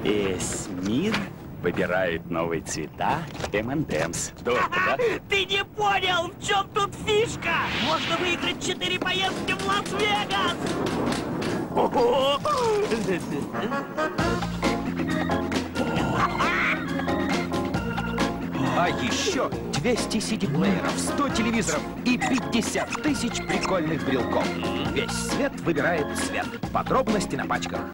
Весь мир выбирает новые цвета M&M's. Здорово, да? Ты не понял, в чем тут фишка? Можно выиграть 4 поездки в Лас-Вегас! А еще 200 CD-плееров, 100 телевизоров и 50 тысяч прикольных брелков. Весь свет выбирает цвет. Подробности на пачках.